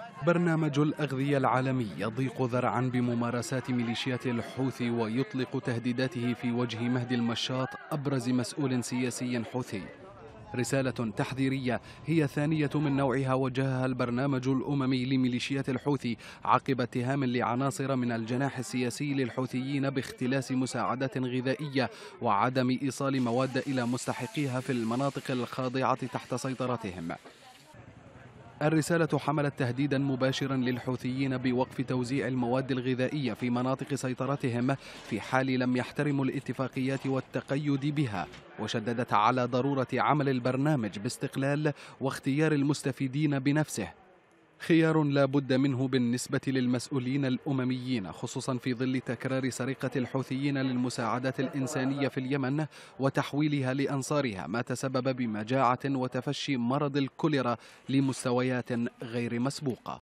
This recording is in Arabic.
برنامج الأغذية العالمي يضيق ذرعا بممارسات ميليشيات الحوثي ويطلق تهديداته في وجه مهدي المشاط، أبرز مسؤول سياسي حوثي. رسالة تحذيرية هي ثانية من نوعها وجهها البرنامج الأممي لميليشيات الحوثي عقب اتهام لعناصر من الجناح السياسي للحوثيين باختلاس مساعدات غذائية وعدم إيصال مواد إلى مستحقيها في المناطق الخاضعة تحت سيطرتهم. الرسالة حملت تهديدا مباشرا للحوثيين بوقف توزيع المواد الغذائية في مناطق سيطرتهم في حال لم يحترموا الاتفاقيات والتقيد بها، وشددت على ضرورة عمل البرنامج باستقلال واختيار المستفيدين بنفسه، خيار لا بد منه بالنسبة للمسؤولين الأمميين، خصوصا في ظل تكرار سرقة الحوثيين للمساعدات الإنسانية في اليمن وتحويلها لأنصارها، ما تسبب بمجاعة وتفشي مرض الكوليرا لمستويات غير مسبوقة.